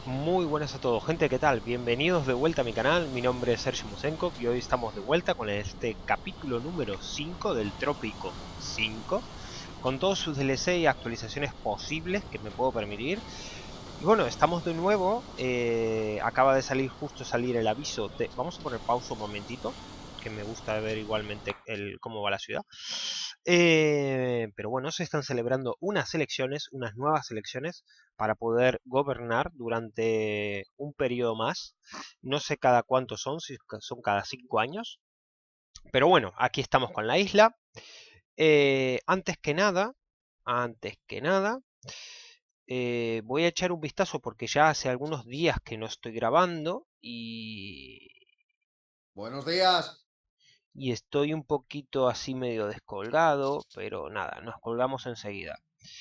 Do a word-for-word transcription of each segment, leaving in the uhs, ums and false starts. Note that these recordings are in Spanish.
Muy buenas a todos, gente, ¿qué tal? Bienvenidos de vuelta a mi canal, mi nombre es Sergio Musenkov y hoy estamos de vuelta con este capítulo número cinco del Trópico cinco, con todos sus D L C y actualizaciones posibles que me puedo permitir. Y bueno, estamos de nuevo, eh, acaba de salir, justo salir el aviso de... Vamos a poner pausa un momentito, que me gusta ver igualmente el, cómo va la ciudad. Eh, pero bueno, se están celebrando unas elecciones, unas nuevas elecciones, para poder gobernar durante un periodo más. No sé cada cuánto son, si son cada cinco años. Pero bueno, aquí estamos con la isla. Eh, antes que nada, antes que nada, eh, voy a echar un vistazo porque ya hace algunos días que no estoy grabando y, Buenos días. y estoy un poquito así medio descolgado, pero nada, nos colgamos enseguida.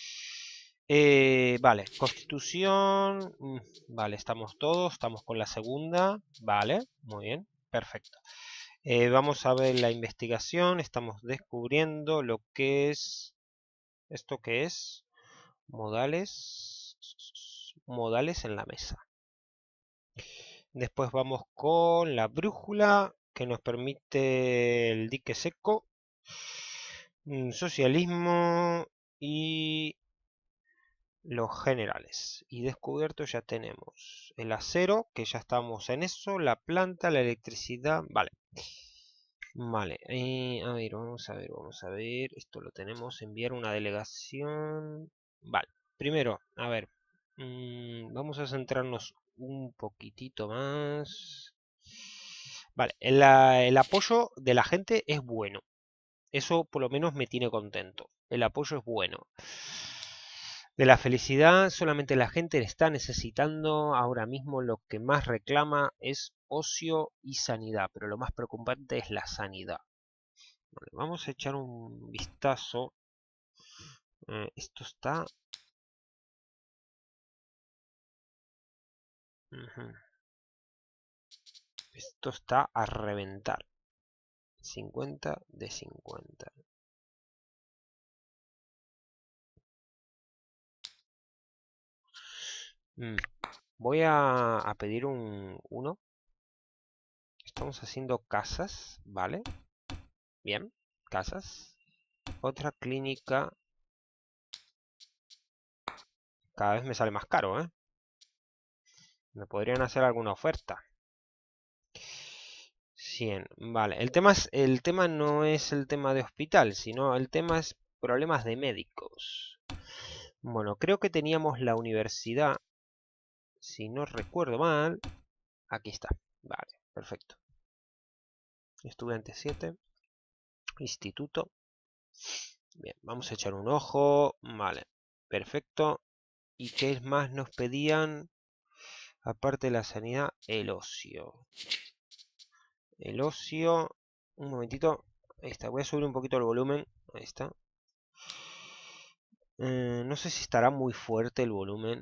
Eh, vale, constitución, mm, vale, estamos todos, estamos con la segunda, vale, muy bien, perfecto. Eh, vamos a ver la investigación, estamos descubriendo lo que es, ¿esto qué es? Modales, modales en la mesa. Después vamos con la brújula que nos permite el dique seco, mm, socialismo y los generales. Y descubierto ya tenemos el acero, que ya estamos en eso, la planta, la electricidad, vale. Vale, eh, a ver, vamos a ver, vamos a ver, esto lo tenemos, enviar una delegación. Vale, primero, a ver, mmm, vamos a centrarnos un poquitito más. Vale, el, el apoyo de la gente es bueno. Eso por lo menos me tiene contento. El apoyo es bueno. De la felicidad, solamente la gente está necesitando ahora mismo. Lo que más reclama es ocio y sanidad, pero lo más preocupante es la sanidad. Vale, vamos a echar un vistazo. Eh, esto está... Uh-huh. Esto está a reventar. cincuenta de cincuenta. Mm. Voy a, a pedir un uno. Estamos haciendo casas, ¿vale? Bien, casas. Otra clínica. Cada vez me sale más caro, ¿eh? Me podrían hacer alguna oferta. cien, vale. El tema, es, el tema no es el tema de hospital, sino el tema es problemas de médicos. Bueno, creo que teníamos la universidad, si no recuerdo mal. Aquí está, vale, perfecto. Estudiante siete. Instituto. Bien, vamos a echar un ojo. Vale, perfecto. ¿Y qué más nos pedían? Aparte de la sanidad, el ocio. El ocio. Un momentito. Ahí está. Voy a subir un poquito el volumen. Ahí está. Eh, no sé si estará muy fuerte el volumen.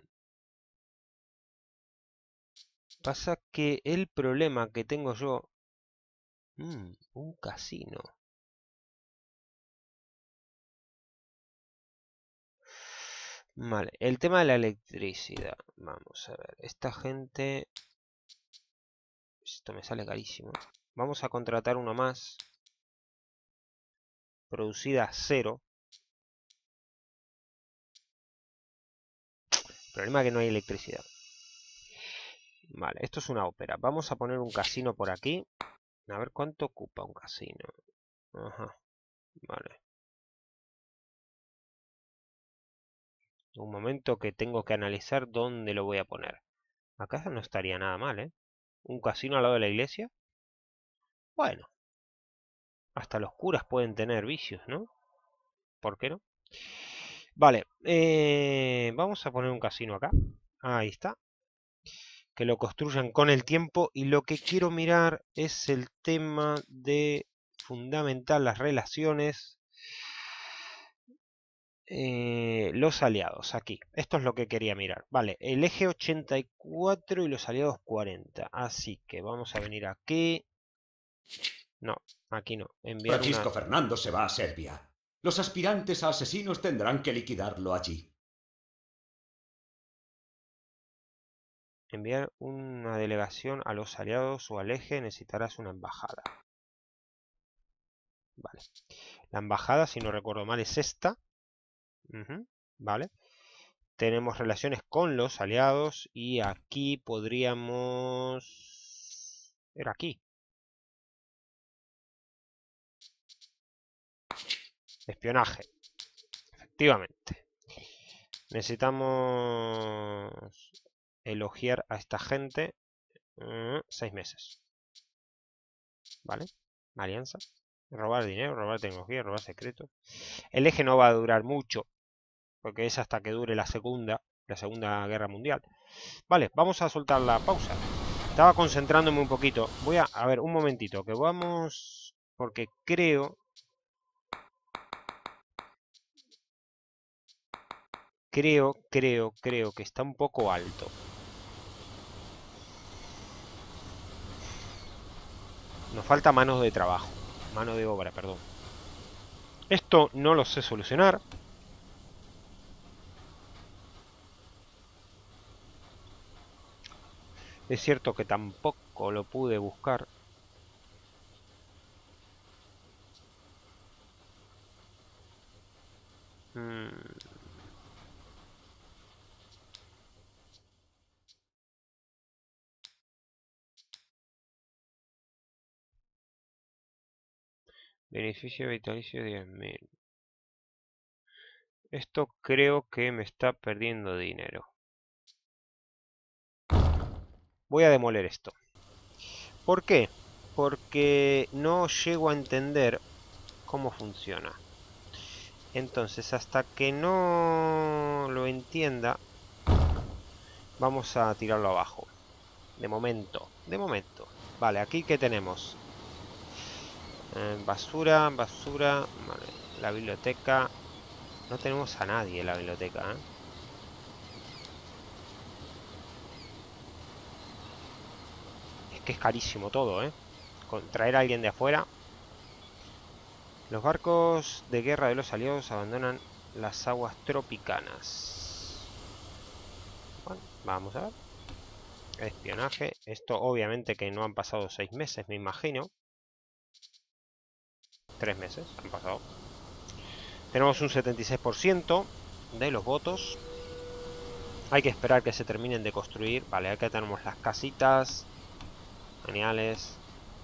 Pasa que el problema que tengo yo... Mmm, un casino. Vale, el tema de la electricidad. Vamos a ver. Esta gente... Esto me sale carísimo. Vamos a contratar uno más. Producida cero. Problema que no hay electricidad. Vale, esto es una ópera. Vamos a poner un casino por aquí. A ver cuánto ocupa un casino. Ajá, vale. Un momento que tengo que analizar dónde lo voy a poner. Acá no estaría nada mal, ¿eh? Un casino al lado de la iglesia. Bueno, hasta los curas pueden tener vicios, ¿no? ¿Por qué no? Vale, eh, vamos a poner un casino acá. Ahí está. Que lo construyan con el tiempo. Y lo que quiero mirar es el tema de fundamental las relaciones. Eh, los aliados, aquí. Esto es lo que quería mirar. Vale, el eje ochenta y cuatro y los aliados cuarenta. Así que vamos a venir aquí. No, aquí no. Enviar una... Francisco Fernando se va a Serbia. Los aspirantes a asesinos tendrán que liquidarlo allí. enviar una delegación a los aliados o al eje, necesitarás una embajada. Vale. La embajada, si no recuerdo mal, es esta. Uh-huh. Vale. Tenemos relaciones con los aliados y aquí podríamos... Era aquí. Espionaje. Efectivamente. Necesitamos elogiar a esta gente. Uh, seis meses. Vale. Alianza. Robar dinero, robar tecnología, robar secretos. El eje no va a durar mucho, porque es hasta que dure la segunda, la segunda guerra mundial. Vale, vamos a soltar la pausa. Estaba concentrándome un poquito. Voy a, a ver, un momentito, que vamos, porque creo, creo, creo, creo que está un poco alto. Nos falta mano de trabajo, mano de obra, perdón. Esto no lo sé solucionar. Es cierto que tampoco lo pude buscar. Hmm. Beneficio vitalicio diez mil. Esto creo que me está perdiendo dinero. Voy a demoler esto. ¿Por qué? Porque no llego a entender cómo funciona. Entonces, hasta que no lo entienda, vamos a tirarlo abajo. De momento, de momento. Vale, aquí ¿qué tenemos? Eh, basura, basura. Vale, la biblioteca. No tenemos a nadie en la biblioteca, ¿eh? Es que es carísimo todo, ¿eh? Con traer a alguien de afuera. Los barcos de guerra de los aliados abandonan las aguas tropicanas. Bueno, vamos a ver. Espionaje. Esto obviamente que no han pasado seis meses, me imagino. Tres meses han pasado. Tenemos un setenta y seis por ciento de los votos. Hay que esperar que se terminen de construir. Vale, acá tenemos las casitas. Geniales.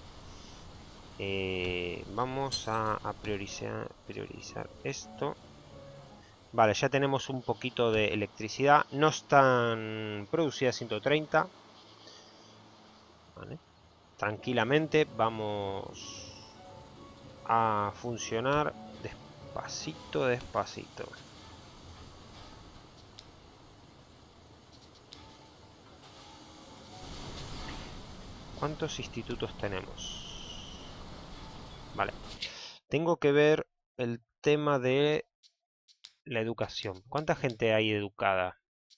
Eh, vamos a, a priorizar, priorizar esto. Vale, ya tenemos un poquito de electricidad. No están producidas ciento treinta. Vale. Tranquilamente vamos a funcionar despacito, despacito. ¿Cuántos institutos tenemos? Vale. Tengo que ver el tema de la educación. ¿Cuánta gente hay educada?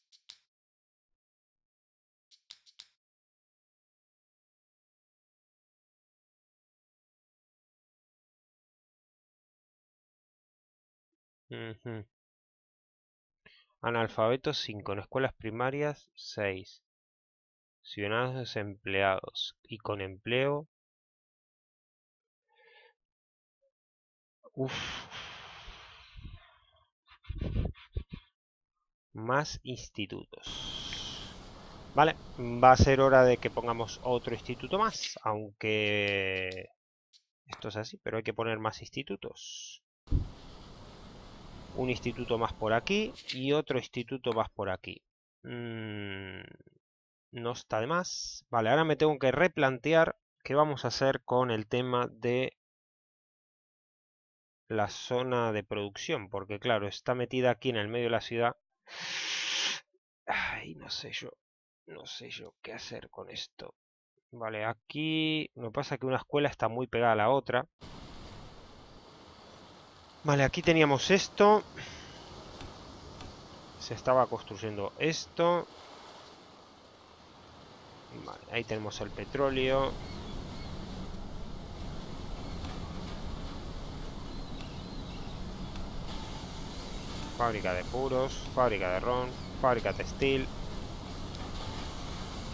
Uh-huh. Analfabetos cinco. En escuelas primarias seis. Ciudadanos desempleados. Y con empleo. Uff. Más institutos. Vale, va a ser hora de que pongamos otro instituto más. Aunque esto es así, pero hay que poner más institutos. Un instituto más por aquí y otro instituto más por aquí. Mm, no está de más. Vale, ahora me tengo que replantear qué vamos a hacer con el tema de la zona de producción. Porque claro, está metida aquí en el medio de la ciudad. Ay, no sé yo. No sé yo qué hacer con esto. Vale, aquí lo que pasa es que una escuela está muy pegada a la otra. Vale, aquí teníamos esto. Se estaba construyendo esto. Vale, ahí tenemos el petróleo. Fábrica de puros, fábrica de ron, fábrica textil.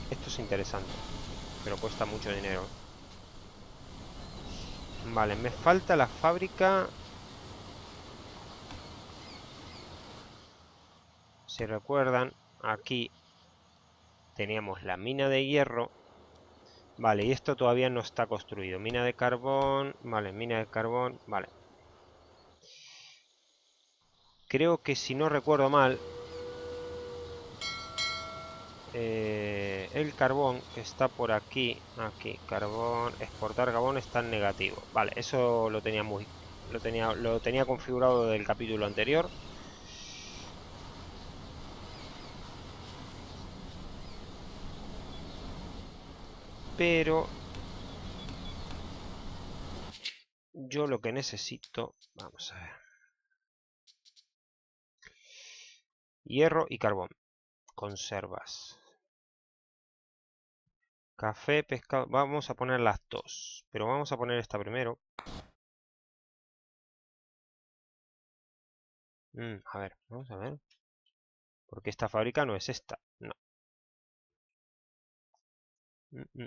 Esto es interesante, pero cuesta mucho dinero. Vale, me falta la fábrica. Si recuerdan, aquí teníamos la mina de hierro. Vale, y esto todavía no está construido. Mina de carbón. Vale, mina de carbón. Vale. Creo que si no recuerdo mal, eh, el carbón que está por aquí, aquí, carbón, exportar carbón está en negativo. Vale, eso lo tenía muy, lo tenía, lo tenía configurado del capítulo anterior. Pero yo lo que necesito, vamos a ver, hierro y carbón, conservas. Café, pescado, vamos a poner las dos, pero vamos a poner esta primero. Mm, a ver, vamos a ver. Porque esta fábrica no es esta, no. Mm, mm.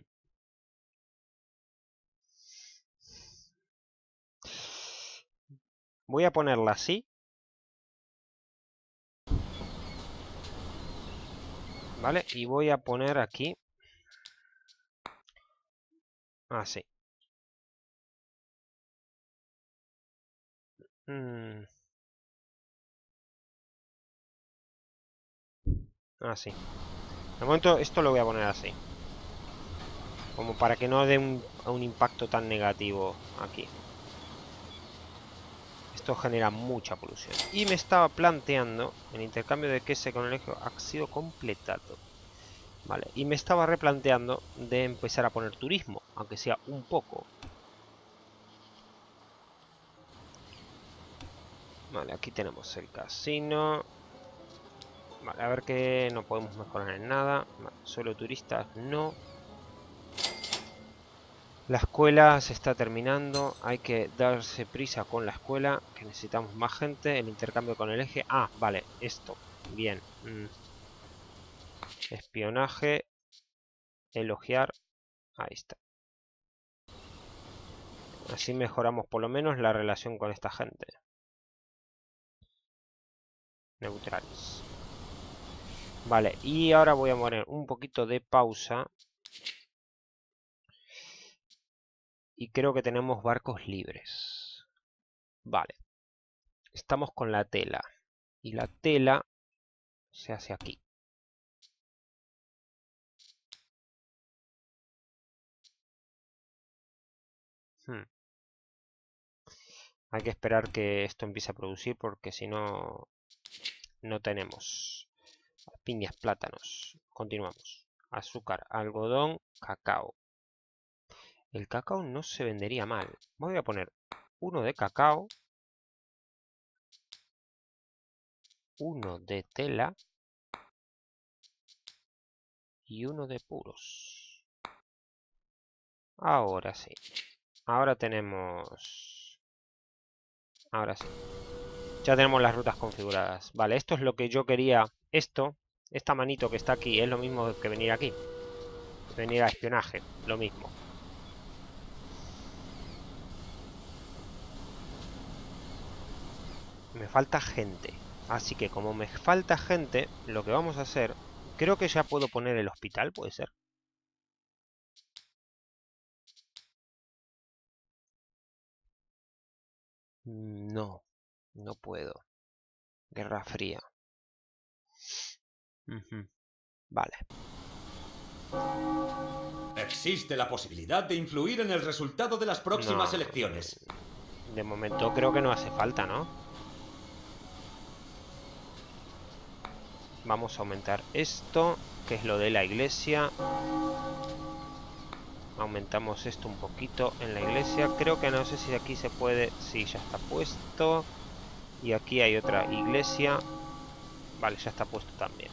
Voy a ponerla así. Vale, y voy a poner aquí. Así. Mm. Así. De momento esto lo voy a poner así. Como para que no dé un, un impacto tan negativo aquí. Esto genera mucha polución. Y me estaba planteando, el intercambio de queso con el eje ha sido completado. Vale, y me estaba replanteando de empezar a poner turismo, aunque sea un poco. Vale, aquí tenemos el casino. Vale, a ver que no podemos mejorar en nada. Vale, solo turistas no. La escuela se está terminando. Hay que darse prisa con la escuela, que necesitamos más gente. El intercambio con el eje. Ah, vale, esto. Bien. Mm. Espionaje. Elogiar. Ahí está. Así mejoramos por lo menos la relación con esta gente. Neutrales. Vale, y ahora voy a poner un poquito de pausa. Y creo que tenemos barcos libres. Vale. Estamos con la tela. Y la tela se hace aquí. Hmm. Hay que esperar que esto empiece a producir porque si no, no tenemos. Piñas, plátanos. Continuamos. Azúcar, algodón, cacao. El cacao no se vendería mal. Voy a poner uno de cacao. Uno de tela. Y uno de puros. Ahora sí. Ahora tenemos... Ahora sí. Ya tenemos las rutas configuradas. Vale, esto es lo que yo quería. Esto, esta manito que está aquí, es lo mismo que venir aquí. Venir a espionaje, lo mismo. Me falta gente. Así que como me falta gente, lo que vamos a hacer... Creo que ya puedo poner el hospital, ¿puede ser? No, no puedo. Guerra Fría. Uh-huh. Vale. Existe la posibilidad de influir en el resultado de las próximas No, elecciones. De momento creo que no hace falta, ¿no? Vamos a aumentar esto, que es lo de la iglesia. Aumentamos esto un poquito en la iglesia. Creo que no sé si aquí se puede... Sí, ya está puesto. Y aquí hay otra iglesia. Vale, ya está puesto también.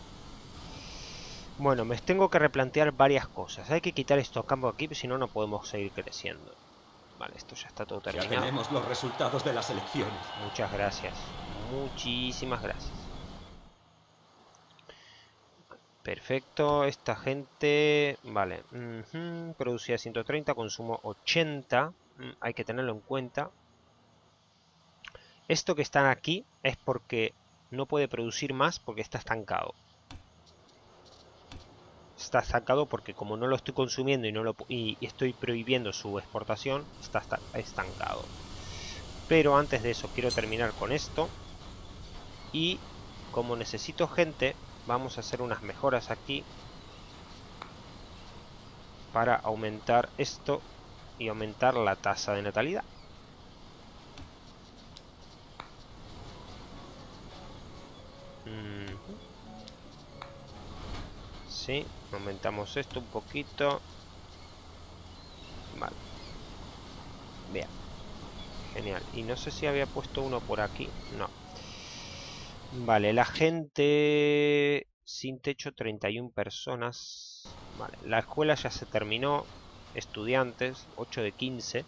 Bueno, me tengo que replantear varias cosas. Hay que quitar estos campos aquí, si no, no podemos seguir creciendo. Vale, esto ya está todo terminado. Ya tenemos los resultados de las elecciones. Muchas gracias. Muchísimas gracias. Perfecto, esta gente... Vale. Uh-huh. Producía ciento treinta, consumo ochenta. Mm, hay que tenerlo en cuenta. Esto que está aquí es porque no puede producir más porque está estancado. Está estancado porque como no lo estoy consumiendo y, no lo, y estoy prohibiendo su exportación, está estancado. Pero antes de eso quiero terminar con esto. Y como necesito gente, vamos a hacer unas mejoras aquí para aumentar esto y aumentar la tasa de natalidad. Mm. Sí, aumentamos esto un poquito. Vale. Bien. Genial. Y no sé si había puesto uno por aquí. No. Vale, la gente sin techo, treinta y una personas. Vale, la escuela ya se terminó. Estudiantes, ocho de quince.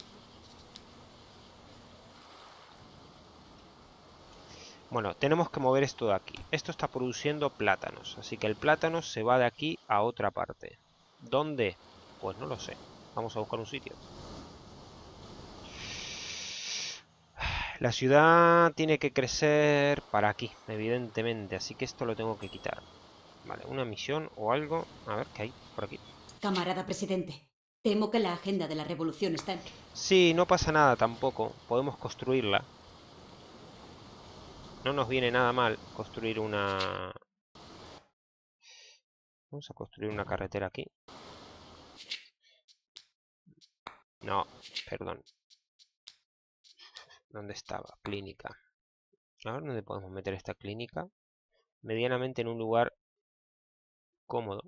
Bueno, tenemos que mover esto de aquí. Esto está produciendo plátanos, así que el plátano se va de aquí a otra parte. ¿Dónde? Pues no lo sé. Vamos a buscar un sitio. La ciudad tiene que crecer para aquí, evidentemente, así que esto lo tengo que quitar. Vale, una misión o algo. A ver, ¿qué hay por aquí? Camarada presidente, temo que la agenda de la revolución está en... Sí, no pasa nada tampoco. Podemos construirla. No nos viene nada mal construir una... Vamos a construir una carretera aquí. No, perdón. ¿Dónde estaba? Clínica. A ver dónde podemos meter esta clínica. Medianamente en un lugar cómodo.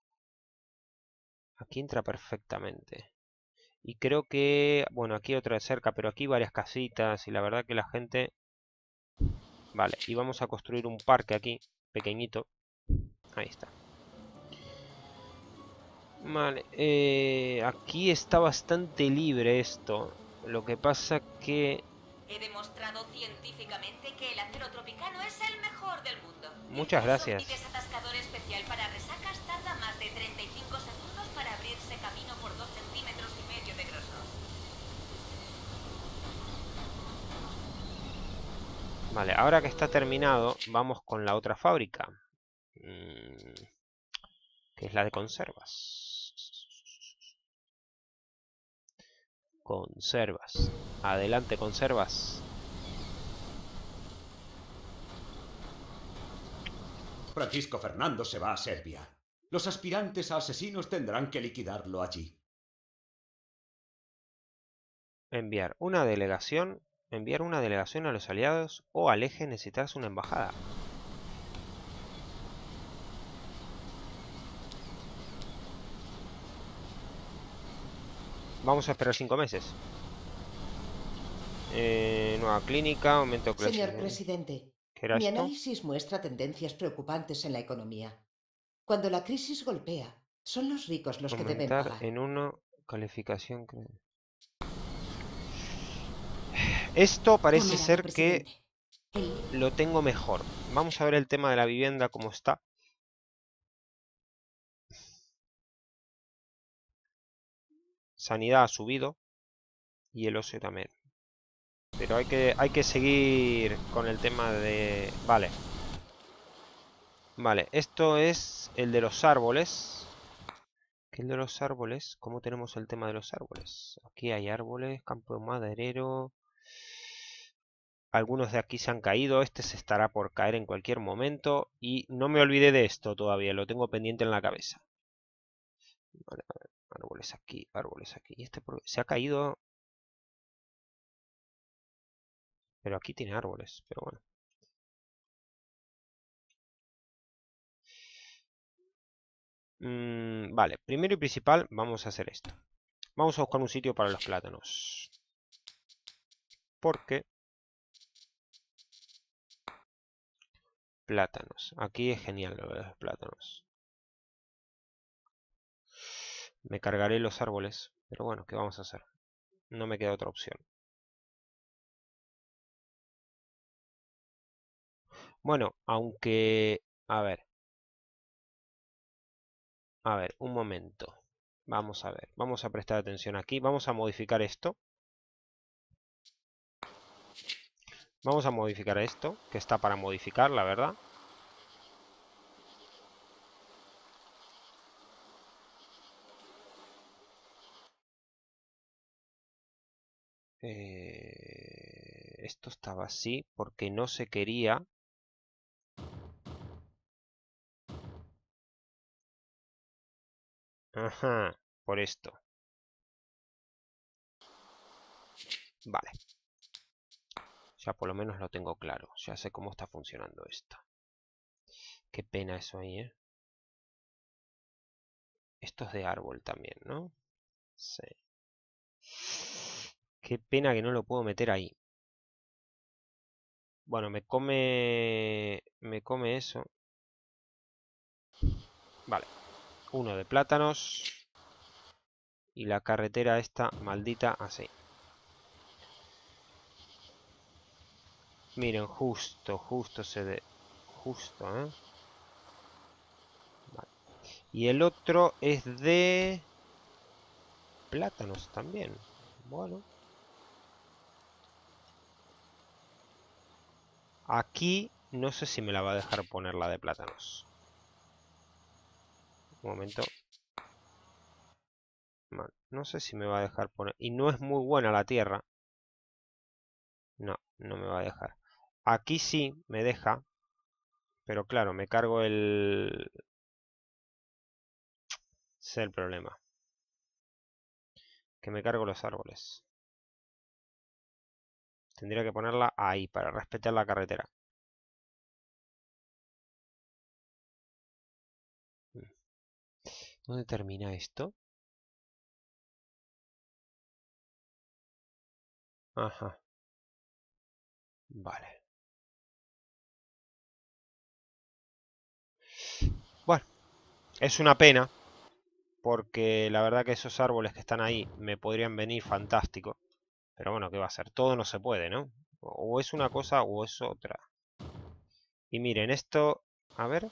Aquí entra perfectamente. Y creo que... Bueno, aquí otra cerca, pero aquí varias casitas. Y la verdad que la gente... Vale, y vamos a construir un parque aquí, pequeñito. Ahí está. Vale, eh, aquí está bastante libre esto. Lo que pasa que... He demostrado científicamente que el acero tropicano es el mejor del mundo. Muchas Incluso mi gracias. desatascador especial para resacas tarda más de treinta y cinco segundos para abrirse camino por dos centímetros y medio de grosor. Vale, ahora que está terminado, vamos con la otra fábrica. Mm, que es la de conservas. Conservas. Adelante, conservas. Francisco Fernando se va a Serbia. Los aspirantes a asesinos tendrán que liquidarlo allí. Enviar una delegación. Enviar una delegación a los aliados o al eje necesitas una embajada. Vamos a esperar cinco meses. Eh, nueva clínica, aumento de Señor clase. presidente, ¿Qué era mi esto? análisis muestra tendencias preocupantes en la economía. Cuando la crisis golpea, son los ricos los que deben Aumentar pagar. en uno. Calificación. Esto parece Camarada ser que presidente, el... lo tengo mejor. Vamos a ver el tema de la vivienda cómo está. Sanidad ha subido. Y el ocio también. Pero hay que, hay que seguir con el tema de... Vale. Vale, esto es el de los árboles. ¿Qué el de los árboles? ¿Cómo tenemos el tema de los árboles? Aquí hay árboles, campo maderero. Algunos de aquí se han caído. Este se estará por caer en cualquier momento. Y no me olvidé de esto todavía. Lo tengo pendiente en la cabeza. Vale, a ver, árboles aquí, árboles aquí. Y este por... se ha caído... Pero aquí tiene árboles. Pero bueno. Mm, vale, primero y principal vamos a hacer esto. Vamos a buscar un sitio para los plátanos. Porque... Plátanos. Aquí es genial lo de los plátanos. Me cargaré los árboles. Pero bueno, ¿qué vamos a hacer? No me queda otra opción. Bueno, aunque... A ver. A ver, un momento. Vamos a ver. Vamos a prestar atención aquí. Vamos a modificar esto. Vamos a modificar esto, que está para modificar, la verdad. Eh, esto estaba así porque no se quería. Ajá, por esto. Vale. Ya por lo menos lo tengo claro. Ya sé cómo está funcionando esto. Qué pena eso ahí, ¿eh? Esto es de árbol también, ¿no? Sí. Qué pena que no lo puedo meter ahí. Bueno, me come... Me come eso. Vale. Uno de plátanos. Y la carretera esta maldita así. Miren, justo, justo se de... Justo, ¿eh? Vale. Y el otro es de... Plátanos también. Bueno. Aquí no sé si me la va a dejar poner la de plátanos. Un momento. Vale. No sé si me va a dejar poner... Y no es muy buena la tierra. No, no me va a dejar. Aquí sí me deja. Pero claro, me cargo el... Ese es el problema. Que me cargo los árboles. Tendría que ponerla ahí para respetar la carretera. ¿Dónde termina esto? Ajá. Vale. Bueno, es una pena. Porque la verdad que esos árboles que están ahí me podrían venir fantástico. Pero bueno, ¿qué va a ser? Todo no se puede, ¿no? O es una cosa o es otra. Y miren, esto... A ver...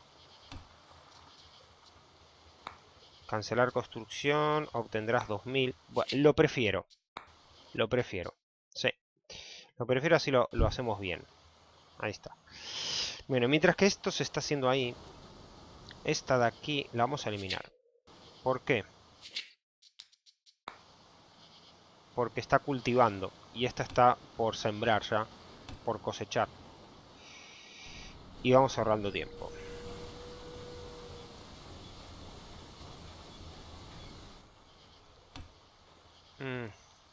Cancelar construcción, obtendrás dos mil. Bueno, lo prefiero. Lo prefiero. Sí. Lo prefiero así lo, lo hacemos bien. Ahí está. Bueno, mientras que esto se está haciendo ahí, esta de aquí la vamos a eliminar. ¿Por qué? Porque está cultivando. Y esta está por sembrar ya. Por cosechar. Y vamos ahorrando tiempo. Mm.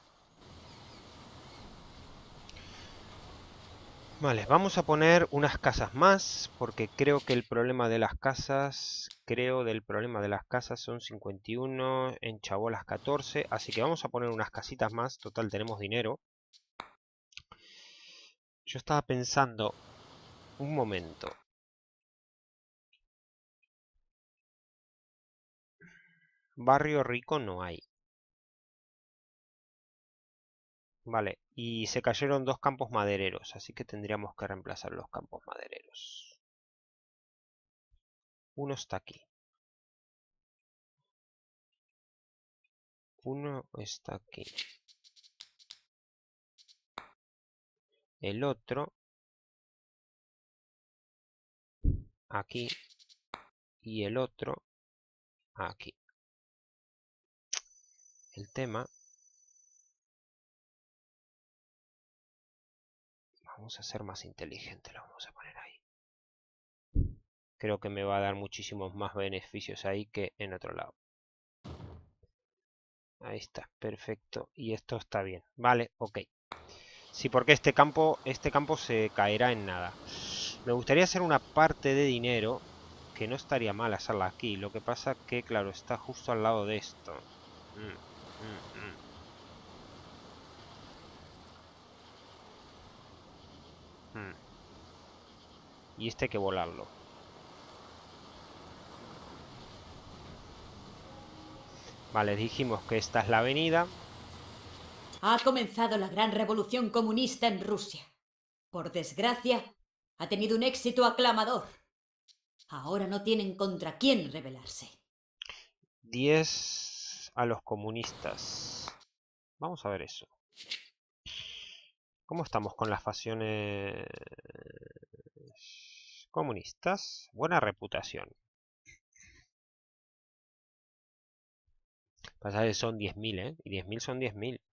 Vale, vamos a poner unas casas más, porque creo que el problema de las casas, creo del problema de las casas son cincuenta y uno, en Chabolas catorce, así que vamos a poner unas casitas más, total tenemos dinero. Yo estaba pensando, un momento. Barrio rico no hay. Vale, y se cayeron dos campos madereros, así que tendríamos que reemplazar los campos madereros. Uno está aquí. Uno está aquí. El otro aquí. Y el otro aquí. El tema... Vamos a ser más inteligente, lo vamos a poner ahí. Creo que me va a dar muchísimos más beneficios ahí que en otro lado. Ahí está, perfecto. Y esto está bien. Vale, ok. Sí, porque este campo, este campo se caerá en nada. Me gustaría hacer una parte de dinero, que no estaría mal hacerla aquí. Lo que pasa que, claro, está justo al lado de esto. Mm, mm, mm. Hmm. Y este hay que volarlo. Vale, dijimos que esta es la avenida. Ha comenzado la gran revolución comunista en Rusia. Por desgracia, ha tenido un éxito aclamador. Ahora no tienen contra quién rebelarse. diez a los comunistas. Vamos a ver eso. ¿Cómo estamos con las facciones comunistas? Buena reputación. Pasa que son diez mil, ¿eh? Y diez mil son diez mil.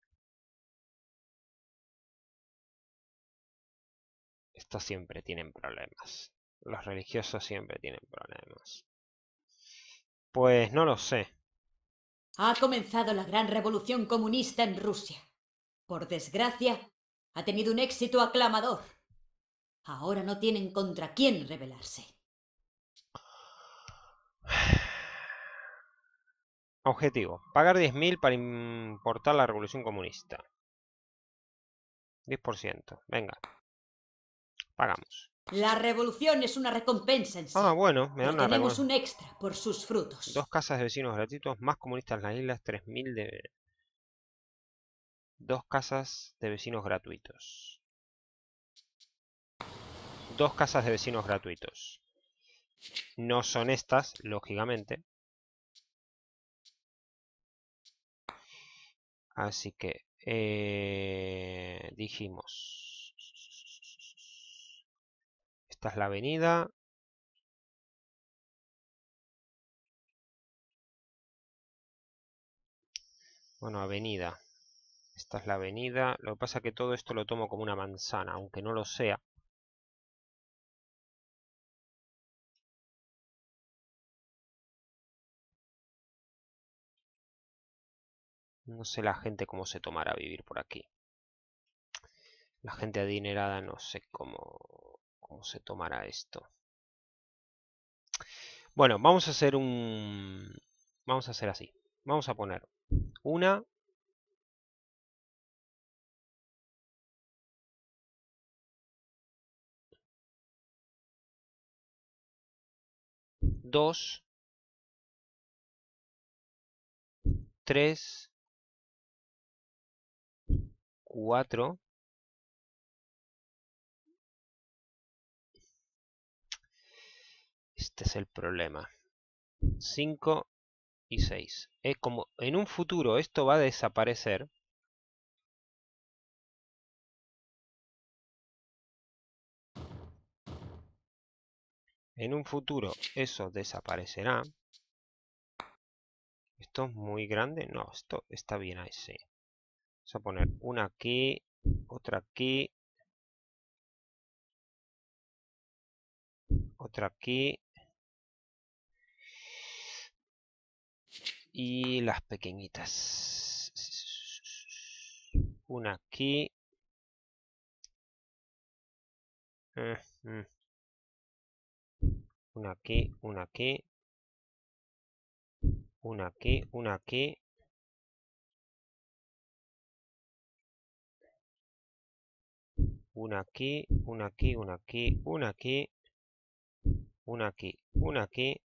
Estos siempre tienen problemas. Los religiosos siempre tienen problemas. Pues no lo sé. Ha comenzado la gran revolución comunista en Rusia. Por desgracia, ha tenido un éxito aclamador. Ahora no tienen contra quién rebelarse. Objetivo. Pagar diez mil para importar la revolución comunista. diez por ciento. Venga. Pagamos. La revolución es una recompensa en sí. Ah, bueno. Me dan Pero una tenemos recompensa. un extra por sus frutos. Dos casas de vecinos gratuitos. Más comunistas en las islas. tres mil de... Dos casas de vecinos gratuitos. Dos casas de vecinos gratuitos. No son estas, lógicamente. Así que eh, dijimos, esta es la avenida. Bueno, avenida. Esta es la avenida. Lo que pasa es que todo esto lo tomo como una manzana, aunque no lo sea. No sé la gente cómo se tomará vivir por aquí. La gente adinerada no sé cómo, cómo se tomará esto. Bueno, vamos a hacer un... Vamos a hacer así. Vamos a poner una... Dos... Tres... Cuatro... Este es el problema. cinco y seis. Es como en un futuro esto va a desaparecer. En un futuro eso desaparecerá. Esto es muy grande. No, esto está bien ahí, sí. Vamos a poner una aquí, otra aquí, otra aquí. Y las pequeñitas. Una aquí. Una aquí, una aquí. Una aquí, una aquí. Una aquí, una aquí, una aquí, una aquí. Una aquí, una aquí.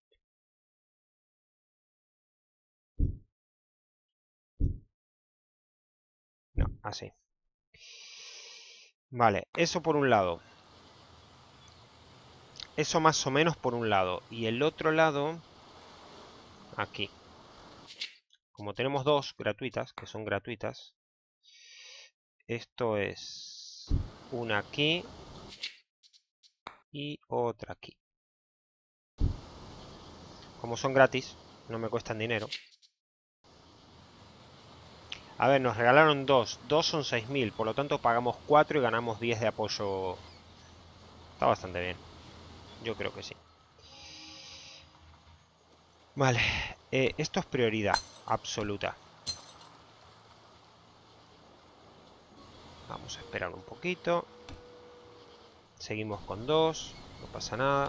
No, así. Vale, eso por un lado. Eso más o menos por un lado. Y el otro lado, aquí. Como tenemos dos gratuitas, que son gratuitas. Esto es una aquí y otra aquí. Como son gratis, no me cuestan dinero. A ver, nos regalaron dos. Dos son seis mil, por lo tanto pagamos cuatro y ganamos diez de apoyo. Está bastante bien. Yo creo que sí. Vale, eh, esto es prioridad absoluta. Vamos a esperar un poquito. Seguimos con dos, no pasa nada.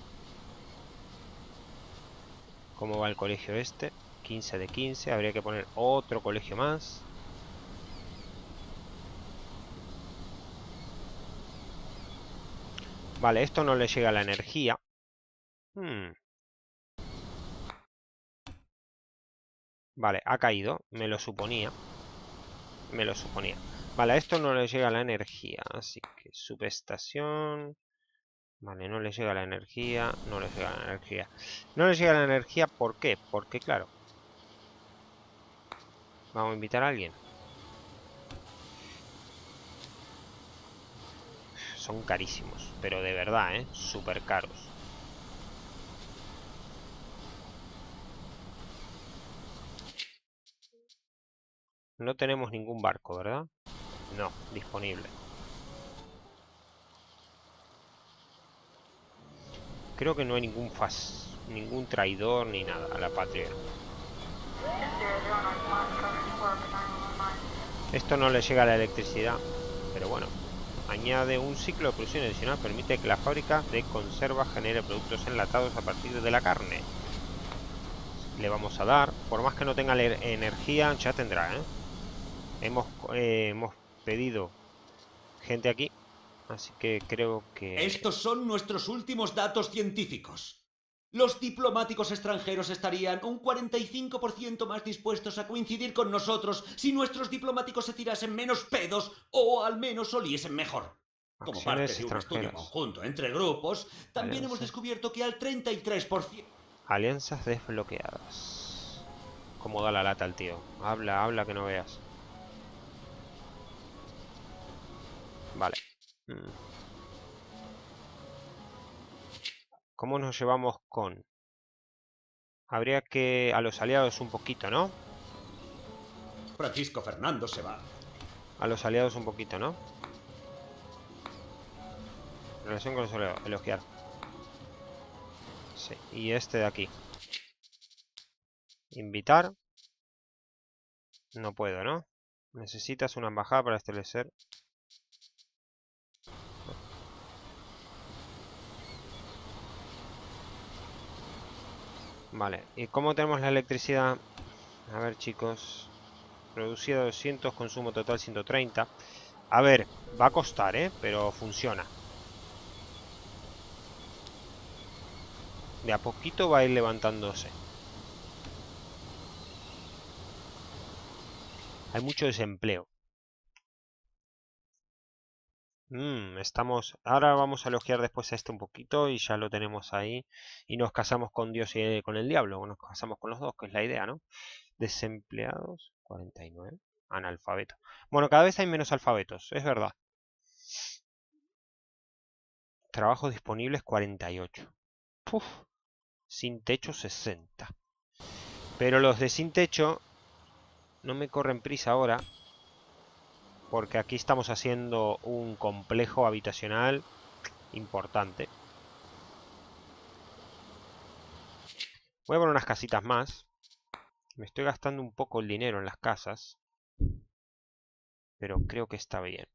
¿Cómo va el colegio este? quince de quince, habría que poner otro colegio más. Vale, esto no le llega la energía. Hmm. Vale, ha caído, me lo suponía. Me lo suponía. Vale, a esto no le llega la energía, así que subestación... Vale, no le llega la energía, no le llega la energía. No le llega la energía, ¿por qué? Porque, claro, Vamos a invitar a alguien. Son carísimos, pero de verdad, ¿eh? Súper caros. No tenemos ningún barco, ¿verdad? No, disponible. Creo que no hay ningún fas, ningún traidor ni nada a la patria. Esto no le llega a la electricidad, pero bueno. Añade un ciclo de producción adicional, permite que la fábrica de conserva genere productos enlatados a partir de la carne. Le vamos a dar, por más que no tenga energía, ya tendrá, ¿eh? Hemos, eh, hemos pedido gente aquí, así que creo que... Estos son nuestros últimos datos científicos. Los diplomáticos extranjeros estarían un cuarenta y cinco por ciento más dispuestos a coincidir con nosotros si nuestros diplomáticos se tirasen menos pedos o al menos oliesen mejor. Como parte de un estudio conjunto entre grupos, también hemos descubierto que al treinta y tres por ciento... Alianzas desbloqueadas. Cómo da la lata el tío. Habla, habla que no veas. Vale. ¿Cómo nos llevamos con...? Habría que... a los aliados un poquito, ¿no? Francisco Fernando se va. A los aliados un poquito, ¿no? Relación con los aliados. Elogiar. Sí. Y este de aquí. Invitar. No puedo, ¿no? Necesitas una embajada para establecer... Vale, ¿y cómo tenemos la electricidad? A ver, chicos. Producida doscientos, consumo total ciento treinta. A ver, va a costar, ¿eh? Pero funciona. De a poquito va a ir levantándose. Hay mucho desempleo. Mm, estamos... Ahora vamos a elogiar después a este un poquito y ya lo tenemos ahí. Y nos casamos con Dios y con el diablo. Nos casamos con los dos, que es la idea, ¿no? Desempleados, cuarenta y nueve. Analfabeto. Bueno, cada vez hay menos alfabetos, es verdad. Trabajos disponibles, cuarenta y ocho. Puf. Sin techo, sesenta. Pero los de sin techo no me corren prisa ahora. Porque aquí estamos haciendo un complejo habitacional importante. Voy a poner unas casitas más. Me estoy gastando un poco el dinero en las casas. Pero creo que está bien.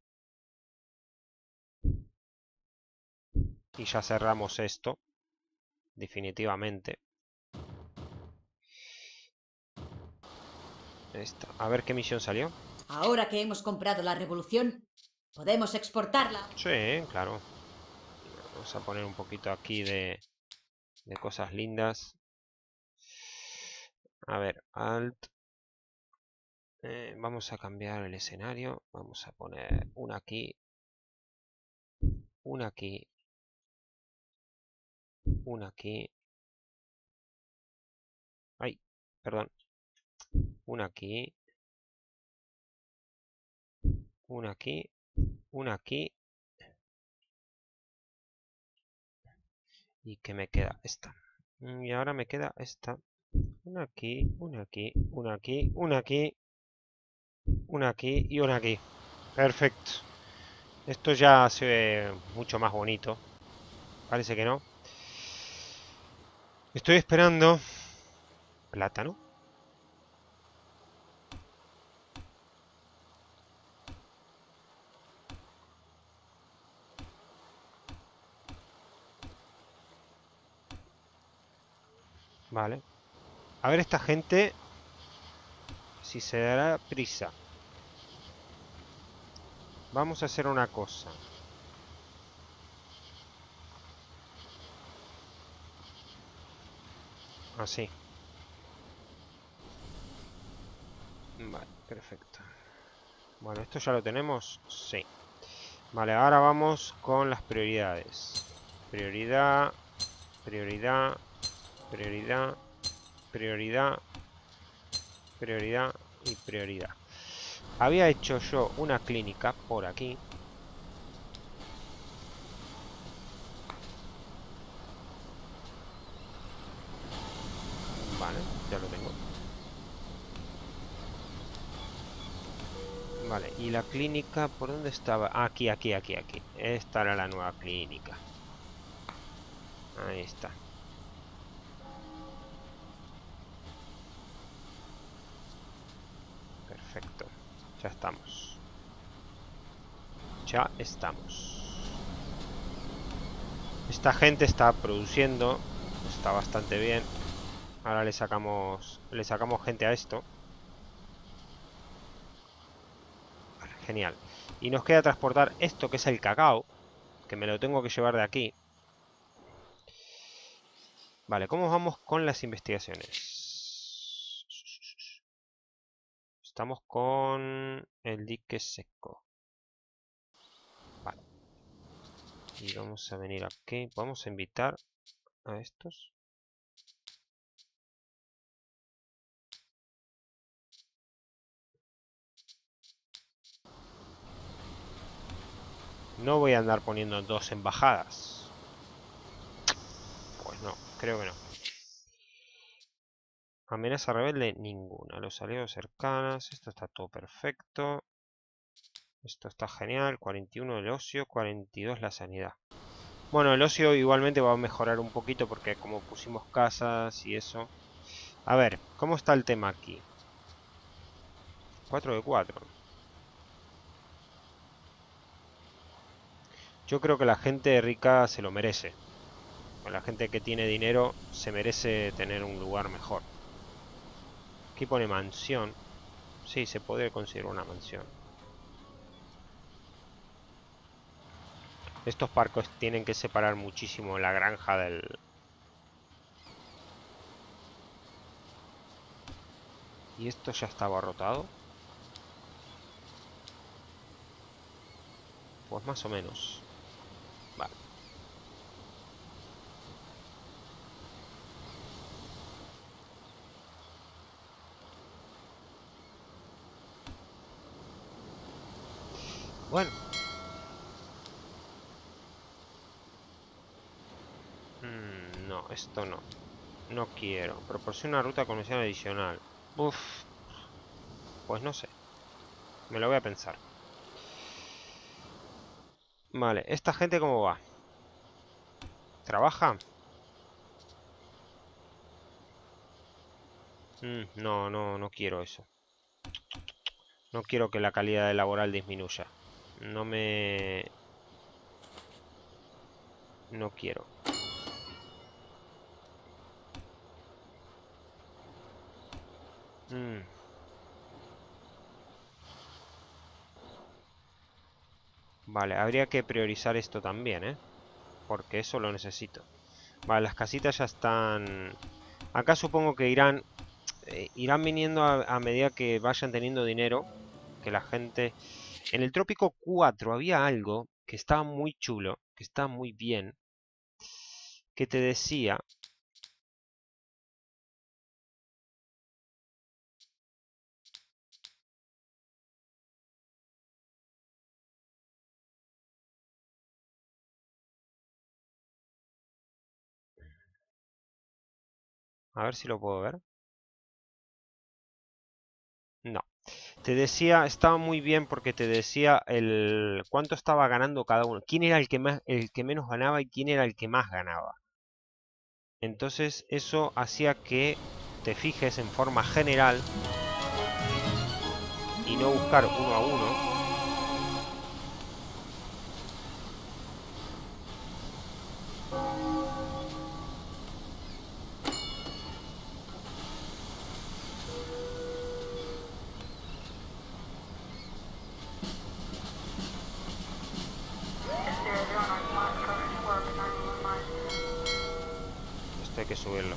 Y ya cerramos esto. Definitivamente. Esta. A ver qué misión salió. Ahora que hemos comprado la revolución, podemos exportarla. Sí, claro. Vamos a poner un poquito aquí de, de cosas lindas. A ver, Alt. Eh, vamos a cambiar el escenario. Vamos a poner una aquí. Una aquí. Una aquí. Ay, perdón. Una aquí. Una aquí. Una aquí. ¿Y qué me queda? Esta. Y ahora me queda esta. Una aquí, una aquí, una aquí, una aquí. Una aquí y una aquí. Perfecto. Esto ya se ve mucho más bonito. Parece que no. Estoy esperando. Plátano. Vale. A ver esta gente si se dará prisa. Vamos a hacer una cosa. Así. Vale, perfecto. Bueno, ¿esto ya lo tenemos? Sí. Vale, ahora vamos con las prioridades. Prioridad, prioridad, prioridad, prioridad, prioridad, y prioridad. Había hecho yo una clínica por aquí. Vale, ya lo tengo. Vale, y la clínica, ¿por dónde estaba? Aquí, aquí, aquí, aquí. Esta era la nueva clínica. Ahí está. Perfecto. Ya estamos. Ya estamos. Esta gente está produciendo. Está bastante bien. Ahora le sacamos. Le sacamos gente a esto. Vale, genial. Y nos queda transportar esto que es el cacao. Que me lo tengo que llevar de aquí. Vale, ¿cómo vamos con las investigaciones? Estamos con el dique seco. Vale. Y vamos a venir aquí. Vamos a invitar a estos. No voy a andar poniendo dos embajadas. Pues no, creo que no. Amenaza rebelde, ninguna. Los aliados cercanos, esto está todo perfecto. Esto está genial. cuarenta y uno el ocio, cuarenta y dos la sanidad. Bueno, el ocio igualmente va a mejorar un poquito porque como pusimos casas y eso. A ver, ¿cómo está el tema aquí? cuatro de cuatro. Yo creo que la gente rica se lo merece. La gente que tiene dinero se merece tener un lugar mejor. Aquí pone mansión. Sí, se puede considerar una mansión. Estos parcos tienen que separar muchísimo la granja del... ¿Y esto ya estaba abarrotado? Pues más o menos. Vale. Bueno. Mm, no, esto no. No quiero. Proporciona una ruta comercial adicional. Uf. Pues no sé. Me lo voy a pensar. Vale, ¿esta gente cómo va? ¿Trabaja? Mm, no, no, no quiero eso. No quiero que la calidad laboral disminuya. No me... No quiero. Mm. Vale, habría que priorizar esto también, ¿eh? Porque eso lo necesito. Vale, las casitas ya están... Acá supongo que irán... Eh, irán viniendo a, a medida que vayan teniendo dinero. Que la gente... En el Trópico cuatro había algo que estaba muy chulo. Que estaba muy bien. Que te decía... A ver si lo puedo ver. No. Te decía, estaba muy bien porque te decía el cuánto estaba ganando cada uno. Quién era el que más, el que menos ganaba y quién era el que más ganaba. Entonces eso hacía que te fijes en forma general y no buscar uno a uno. Esto hay que subirlo.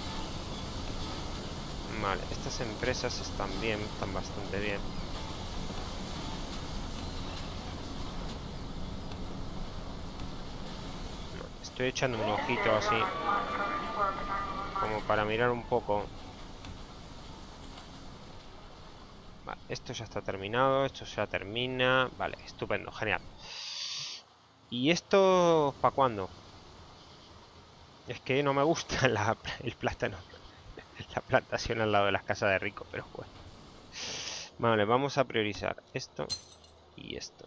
Vale, estas empresas están bien, están bastante bien. Estoy echando un ojito así, como para mirar un poco. esto ya está terminado, esto ya termina. Vale, estupendo, genial. ¿Y esto para cuándo? Es que no me gusta la, el plátano, la plantación al lado de las casas de rico, pero bueno. Vale, vamos a priorizar esto y esto.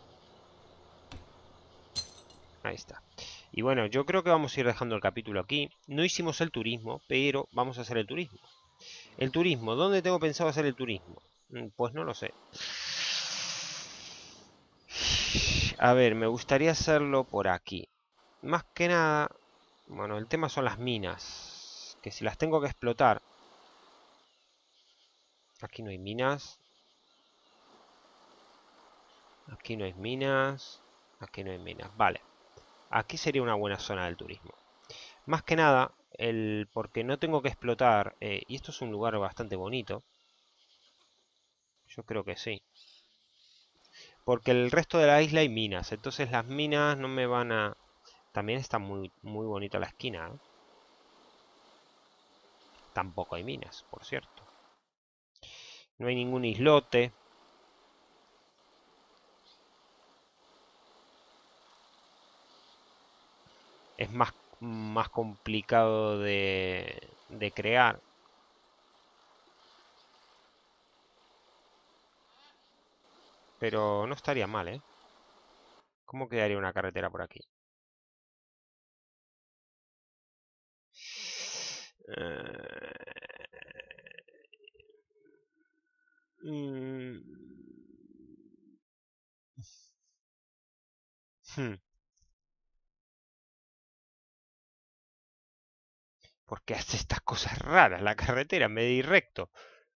Ahí está. Y bueno, yo creo que vamos a ir dejando el capítulo aquí. No hicimos el turismo, pero vamos a hacer el turismo. El turismo, ¿dónde tengo pensado hacer el turismo? Pues no lo sé. A ver, me gustaría hacerlo por aquí. Más que nada, bueno, el tema son las minas. Que si las tengo que explotar... Aquí no hay minas. Aquí no hay minas. Aquí no hay minas. Vale. Aquí sería una buena zona del turismo. Más que nada, el porque no tengo que explotar... Eh, y esto es un lugar bastante bonito. Yo creo que sí. Porque el resto de la isla hay minas. Entonces las minas no me van a... También está muy, muy bonita la esquina, ¿eh? Tampoco hay minas, por cierto. No hay ningún islote. Es más, más complicado de, de crear. Pero no estaría mal, ¿eh? ¿Cómo quedaría una carretera por aquí? Uh, hmm. ¿Por qué hace estas cosas raras la carretera? Me di recto.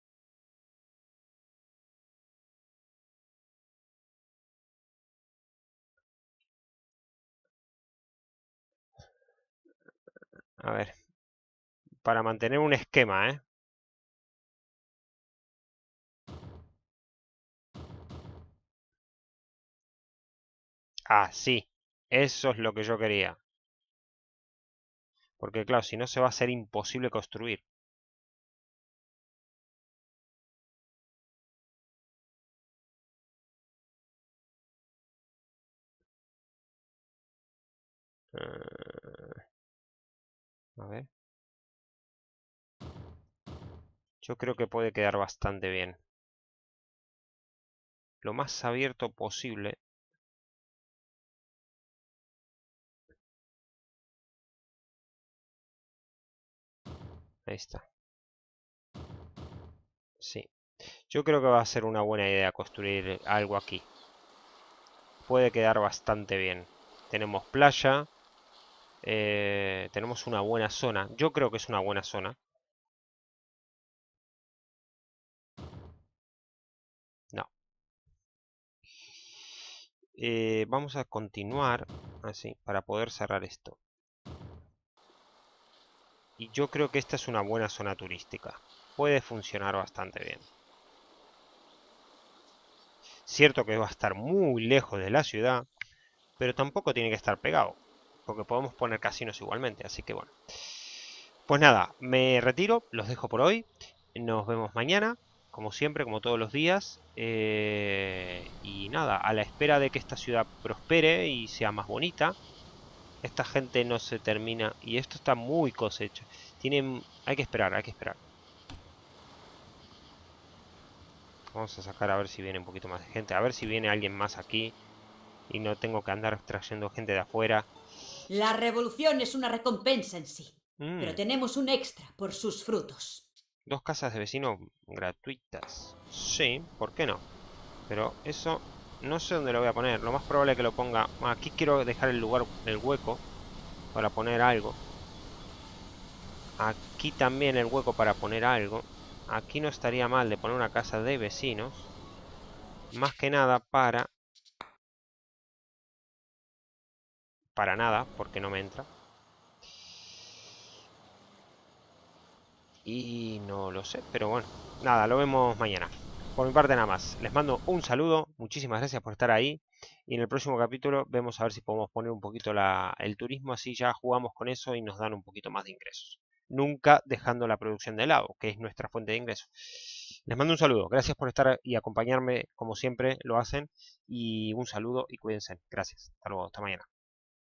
A ver. Para mantener un esquema, ¿eh? Ah, sí. Eso es lo que yo quería. Porque claro, si no se va a hacer imposible construir. Uh, a ver. Yo creo que puede quedar bastante bien. Lo más abierto posible. Ahí está. Sí. Yo creo que va a ser una buena idea construir algo aquí. Puede quedar bastante bien. Tenemos playa. Eh, tenemos una buena zona. Yo creo que es una buena zona. No. Eh, vamos a continuar así para poder cerrar esto. Y yo creo que esta es una buena zona turística. Puede funcionar bastante bien. Cierto que va a estar muy lejos de la ciudad, pero tampoco tiene que estar pegado, porque podemos poner casinos igualmente, así que bueno. Pues nada, me retiro, los dejo por hoy. Nos vemos mañana, como siempre, como todos los días. Eh, y nada, a la espera de que esta ciudad prospere y sea más bonita. Esta gente no se termina, y esto está muy cosecha. Tienen, hay que esperar, hay que esperar. Vamos a sacar a ver si viene un poquito más de gente. A ver si viene alguien más aquí. Y no tengo que andar trayendo gente de afuera. La revolución es una recompensa en sí. Mm. Pero tenemos un extra por sus frutos. Dos casas de vecinos gratuitas. Sí, ¿por qué no? Pero eso no sé dónde lo voy a poner. Lo más probable es que lo ponga... Aquí quiero dejar el lugar, el hueco, para poner algo. Aquí también el hueco para poner algo. Aquí no estaría mal de poner una casa de vecinos. Más que nada para... Para nada, porque no me entra. Y no lo sé, pero bueno. Nada, lo vemos mañana. Por mi parte nada más. Les mando un saludo. Muchísimas gracias por estar ahí. Y en el próximo capítulo vemos a ver si podemos poner un poquito la, el turismo. Así ya jugamos con eso y nos dan un poquito más de ingresos. Nunca dejando la producción de lado, que es nuestra fuente de ingresos. Les mando un saludo. Gracias por estar y acompañarme como siempre lo hacen. Y un saludo y cuídense. Gracias. Hasta luego. Hasta mañana.